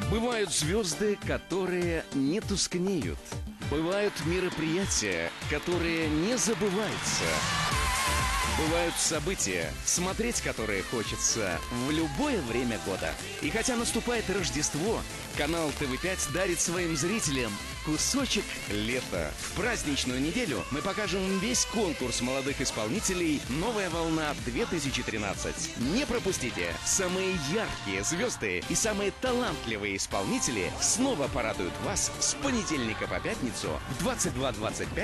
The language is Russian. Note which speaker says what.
Speaker 1: Бывают звезды, которые не тускнеют. Бывают мероприятия, которые не забываются. Бывают события, смотреть которые хочется в любое время года. И хотя наступает Рождество, канал ТВ5 дарит своим зрителям кусочек лета. В праздничную неделю мы покажем весь конкурс молодых исполнителей «Новая волна-2013». Не пропустите! Самые яркие звезды и самые талантливые исполнители снова порадуют вас с понедельника по пятницу в 22:25